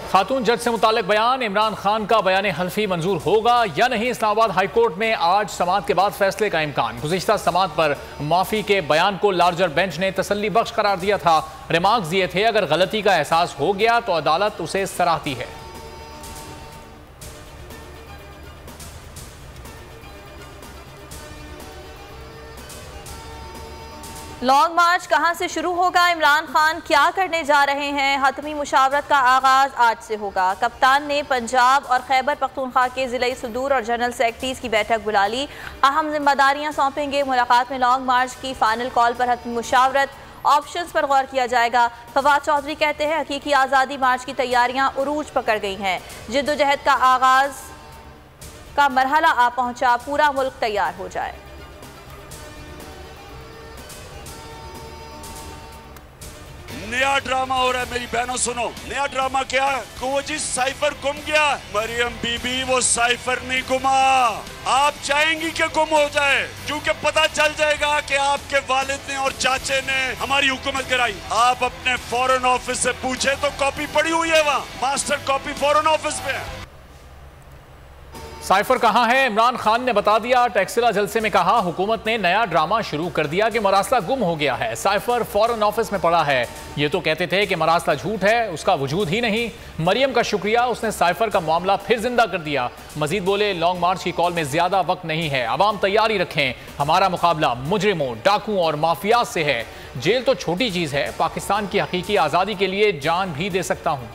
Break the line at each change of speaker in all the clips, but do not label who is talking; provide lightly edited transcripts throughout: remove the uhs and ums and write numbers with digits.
खातून जज से मुतालिक बयान, इमरान खान का बयान हल्फी मंजूर होगा या नहीं। इस्लामाबाद हाई कोर्ट में आज समाअत के बाद फैसले का इम्कान। गुज़िश्ता समाअत पर माफी के बयान को लार्जर बेंच ने तसल्ली बख्श करार दिया था। रिमार्क्स दिए थे अगर गलती का एहसास हो गया तो अदालत उसे सराहती है।
लॉन्ग मार्च कहां से शुरू होगा, इमरान खान क्या करने जा रहे हैं। हतमी मुशावरत का आगाज आज से होगा। कप्तान ने पंजाब और खैबर पख्तूनख्वा के ज़िला सदूर और जनरल सेक्रेटरीज की बैठक बुला ली। अहम जिम्मेदारियां सौंपेंगे। मुलाकात में लॉन्ग मार्च की फाइनल कॉल पर हतमी मुशावरत ऑप्शंस पर गौर किया जाएगा। फवाद चौधरी कहते हैं हकीकी आज़ादी मार्च की तैयारियां उरूज पकड़ गई हैं। जिद्दोजहद का आगाज का मरहला आ पहुंचा, पूरा मुल्क तैयार हो जाए।
नया ड्रामा हो रहा है मेरी बहनों, सुनो। नया ड्रामा क्या है? वो जी साइफर गुम गया। मरियम बीबी वो साइफर नहीं गुमा। आप चाहेंगी कि गुम हो जाए, क्योंकि पता चल जाएगा कि आपके वालिद ने और चाचे ने हमारी हुकूमत कराई। आप अपने फॉरेन ऑफिस से पूछे तो कॉपी पड़ी हुई है, वहाँ मास्टर कॉपी फॉरेन ऑफिस पे है।
साइफर कहां है? इमरान खान ने बता दिया। टैक्सिला जलसे में कहा हुकूमत ने नया ड्रामा शुरू कर दिया कि मरासला गुम हो गया है, साइफर फॉरेन ऑफिस में पड़ा है। ये तो कहते थे कि मरासला झूठ है, उसका वजूद ही नहीं। मरियम का शुक्रिया, उसने साइफर का मामला फिर जिंदा कर दिया। मजीद बोले लॉन्ग मार्च की कॉल में ज्यादा वक्त नहीं है, अवाम तैयारी रखें। हमारा मुकाबला मुजरिमों, डाकुओं और माफिया से है। जेल तो छोटी चीज है, पाकिस्तान की हकीकी आजादी के लिए जान भी दे सकता हूं।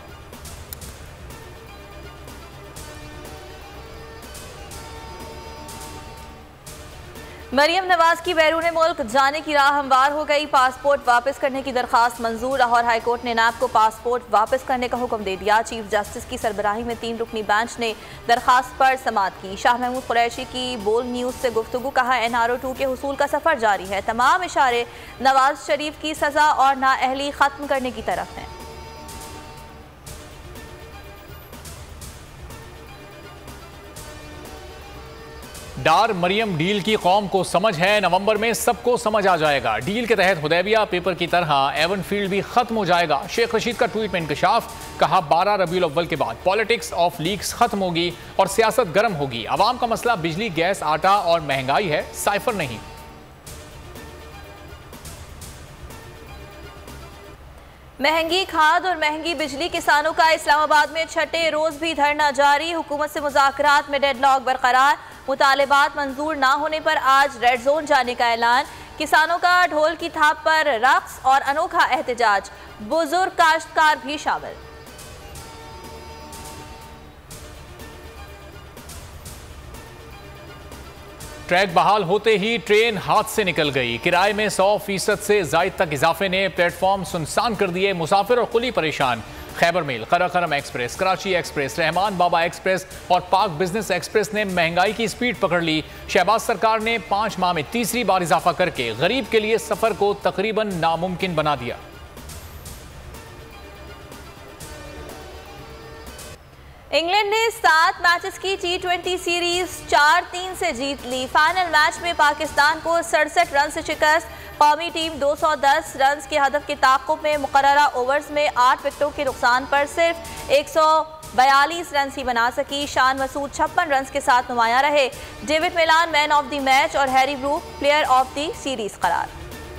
मरियम नवाज की बैरून मुल्क जाने की राह हमवार हो गई। पासपोर्ट वापस करने की दरखास्त मंजूर। लाहौर हाईकोर्ट ने नैब को पासपोर्ट वापस करने का हुक्म दे दिया। चीफ जस्टिस की सरबराही में 3 रुकनी बेंच ने दरखास्त पर समाअत की। शाह महमूद कुरैशी की बोल न्यूज़ से गुफ्तगू। कहा NRO 2 के हुसूल का सफ़र जारी है। तमाम इशारे नवाज शरीफ की सज़ा और नाअहली ख़त्म करने की तरफ हैं।
डार मरियम डील की कौम को समझ है, नवंबर में सबको समझ आ जाएगा। डील के तहत हुदैबिया पेपर की तरह एवन फील्ड भी खत्म हो जाएगा। शेख रशीद का ट्वीट में इंकशाफ। कहा 12 रबीउल अव्वल के बाद पॉलिटिक्स ऑफ लीक्स खत्म होगी और सियासत गर्म होगी। अवाम का मसला बिजली, गैस, आटा और महंगाई है, साइफर नहीं।
महंगी खाद और महंगी बिजली, किसानों का इस्लामाबाद में छठे रोज भी धरना जारी। हुकूमत से मुज़ाकरात में डेडलॉक बरकरार। मुतालिबात मंजूर ना होने पर आज रेड जोन जाने का ऐलान। किसानों का ढोल की थाप पर रक्स और अनोखा एहतजाज। बुजुर्ग काश्तकार भी शामिल।
ट्रैक बहाल होते ही ट्रेन हाथ से निकल गई। किराए में 100% से जायद तक इजाफे ने प्लेटफॉर्म सुनसान कर दिए। मुसाफिर और कुली परेशान। Khyber mail, Karakoram express, Karachi express, Rehman Baba express और पाक बिजनेस एक्सप्रेस ने महंगाई की स्पीड पकड़ ली। शहबाज सरकार ने 5 माह में तीसरी बार इजाफा करके गरीब के लिए सफर को तकरीबन नामुमकिन बना दिया।
इंग्लैंड ने 7 मैचेस की T20 सीरीज 4-3 से जीत ली। फाइनल मैच में पाकिस्तान को 67 रन से शिकस्त। कौमी टीम 210 रन के हदफ के ताक़ुब में मुकर्ररा ओवर्स में 8 विकेटों के नुकसान पर सिर्फ 142 रन ही बना सकी। शान मसूद 56 रन के साथ नुमाया रहे। David Malan man of the match और Harry Brook player of the series करार।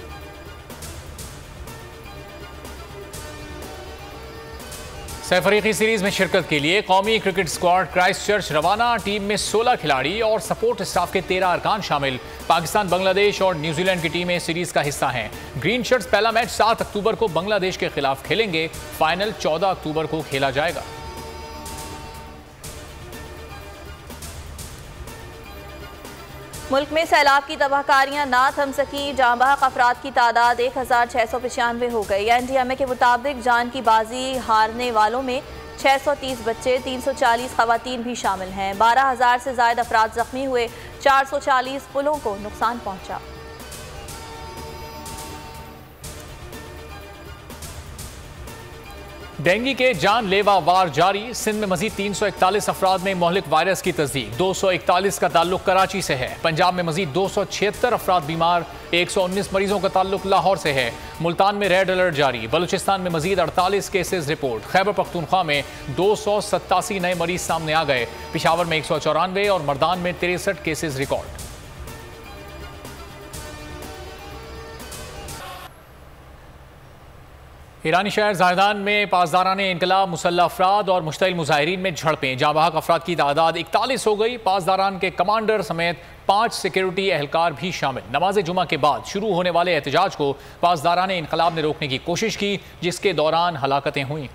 सैफरीकी सीरीज में शिरकत के लिए कौमी क्रिकेट स्क्वाड क्राइस्टचर्च रवाना। टीम में 16 खिलाड़ी और सपोर्ट स्टाफ के 13 अरकान शामिल। पाकिस्तान, बांग्लादेश और न्यूजीलैंड की टीमें सीरीज का हिस्सा हैं। ग्रीन शर्ट्स पहला मैच 7 अक्टूबर को बांग्लादेश के खिलाफ खेलेंगे। फाइनल 14 अक्टूबर को खेला जाएगा।
मुल्क में सैलाब की तबाहकारियां ना थम सकी। जाँ बहक अफराद की तादाद 1695 हो गई। NDMA के मुताबिक जान की बाजी हारने वालों में 630 बच्चे, 340 खवातीन भी शामिल हैं। 12,000 से ज्यादा अफराद जख्मी हुए। 440 पुलों को नुकसान पहुंचा।
डेंगू के जानलेवा वार जारी। सिंध में मजीद 341 अफराद में मोहलिक वायरस की तस्दीक। 241 का ताल्लुक कराची से है। पंजाब में मजीद 276 अफराद बीमार। 119 मरीजों का ताल्लुक लाहौर से है। मुल्तान में रेड अलर्ट जारी। बलूचिस्तान में मजीद 48 केसेस रिपोर्ट। खैबर पख्तूनख्वा में 287 नए मरीज सामने आ गए। पिशावर में 194 और मर्दान में 63 केसेस रिकॉर्ड। ईरानी शहर ज़ायदान में पासदाराने इनकलाब, मुसल्लह अफराद और मुश्तइल मुजाहिरीन में झड़पें। जाँ बहक अफराद की तादाद 41 हो गई। पासदारान के कमांडर समेत 5 सिक्योरिटी एहलकार भी शामिल। नमाज जुमा के बाद शुरू होने वाले एहतजाज को पासदाराने इनकलाब ने रोकने की कोशिश की, जिसके दौरान हलाकतें हुई।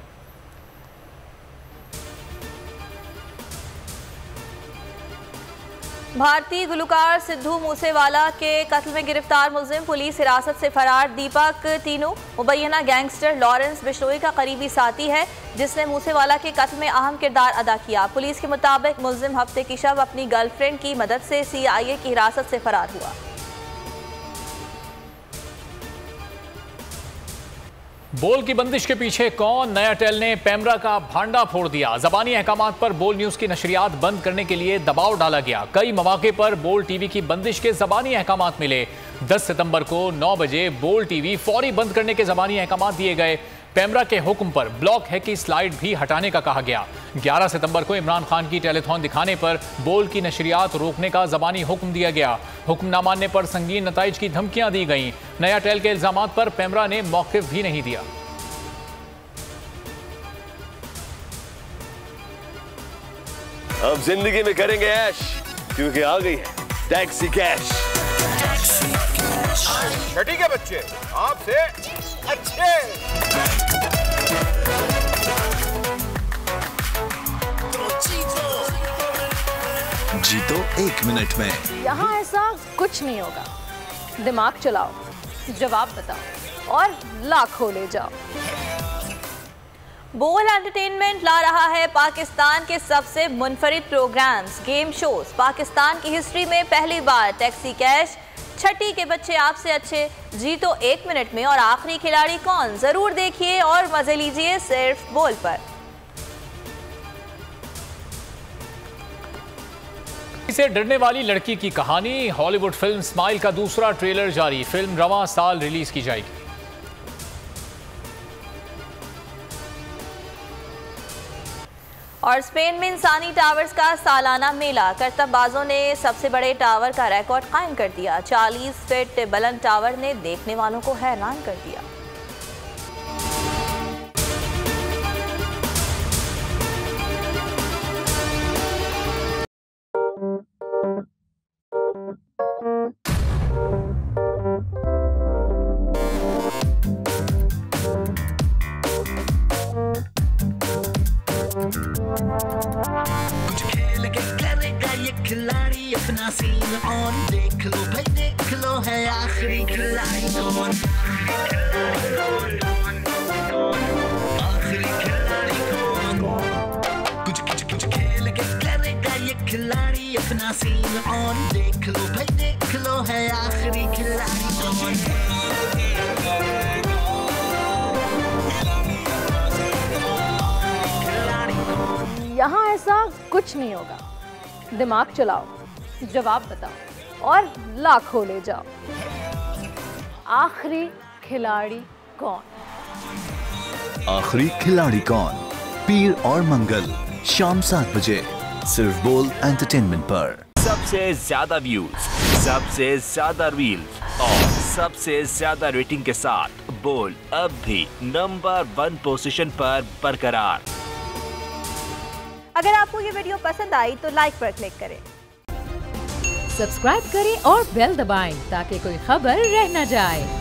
भारतीय गुलकार सिद्धू मूसेवाला के कत्ल में गिरफ्तार मुलजिम पुलिस हिरासत से फरार। दीपक तीनों मुबैना गैंगस्टर लॉरेंस बिश्नोई का करीबी साथी है, जिसने मूसेवाला के कत्ल में अहम किरदार अदा किया। पुलिस के मुताबिक मुलजिम हफ्ते की शब अपनी गर्लफ्रेंड की मदद से CIA की हिरासत से फरार हुआ।
बोल की बंदिश के पीछे कौन? नया टेल ने पैमरा का भांडा फोड़ दिया। ज़बानी अहकामात पर बोल न्यूज़ की नशरियात बंद करने के लिए दबाव डाला गया। कई मौके पर बोल टीवी की बंदिश के ज़बानी अहकामात मिले। 10 सितंबर को 9 बजे बोल टीवी फौरी बंद करने के ज़बानी अहकामात दिए गए। पैमरा के हुक्म पर ब्लॉक है कि स्लाइड भी हटाने का कहा गया। 11 सितंबर को इमरान खान की टेलीथॉन दिखाने पर बोल की नशरियात रोकने का ज़बानी हुक्म दिया गया। हुक्म ना मानने पर संगीन नताइज की धमकियां दी गईं। नया टेल के इल्जामात पर पैमरा ने मौक़िफ़ भी नहीं दिया।
अब जिंदगी में करेंगे ऐश, क्योंकि आ गई है टैक्सी कैश।
छठी के बच्चे आपसे अच्छे।
जीतो 1 मिनट में।
यहाँ ऐसा कुछ नहीं होगा। दिमाग चलाओ, जवाब बताओ और लाखों ले जाओ।
बोल एंटरटेनमेंट ला रहा है पाकिस्तान के सबसे मुनफरिद प्रोग्राम्स, गेम शोज। पाकिस्तान की हिस्ट्री में पहली बार टैक्सी कैश, छठी के बच्चे आपसे अच्छे, जीतो 1 मिनट में और आखिरी खिलाड़ी कौन, जरूर देखिए और मजे लीजिए सिर्फ बोल पर।
से डरने वाली लड़की की कहानी। हॉलीवुड फिल्म स्माइल का दूसरा ट्रेलर जारी। फिल्म रवां साल रिलीज की जाएगी।
और स्पेन में इंसानी टावर्स का सालाना मेला। करतबबाजों ने सबसे बड़े टावर का रिकॉर्ड कायम कर दिया। 40 फीट बुलंद टावर ने देखने वालों को हैरान कर दिया।
खिलाड़ी अपना सीन ऑन, देख लो भाई देख लो, है आखिरी खिलाड़ी कौन, आखिरी खिलाड़ी कौन। कुछ खेल के करेगा ये खिलाड़ी अपना सीन ऑन, देख लो भाई देख लो, है आखिरी खिलाड़ी कौन।
यहाँ ऐसा कुछ नहीं होगा। दिमाग चलाओ, जवाब बताओ और लाखों ले जाओ। आखिरी खिलाड़ी कौन?
आखिरी खिलाड़ी कौन? पीर और मंगल शाम 7 बजे सिर्फ बोल एंटरटेनमेंट पर।
सबसे ज्यादा व्यूज, सबसे ज्यादा रील्स और सबसे ज्यादा रेटिंग के साथ बोल अब भी नंबर 1 पोजीशन पर बरकरार।
अगर आपको ये वीडियो पसंद आई तो लाइक पर क्लिक करें,
सब्सक्राइब करें और बेल दबाएं ताकि कोई खबर रह न जाए।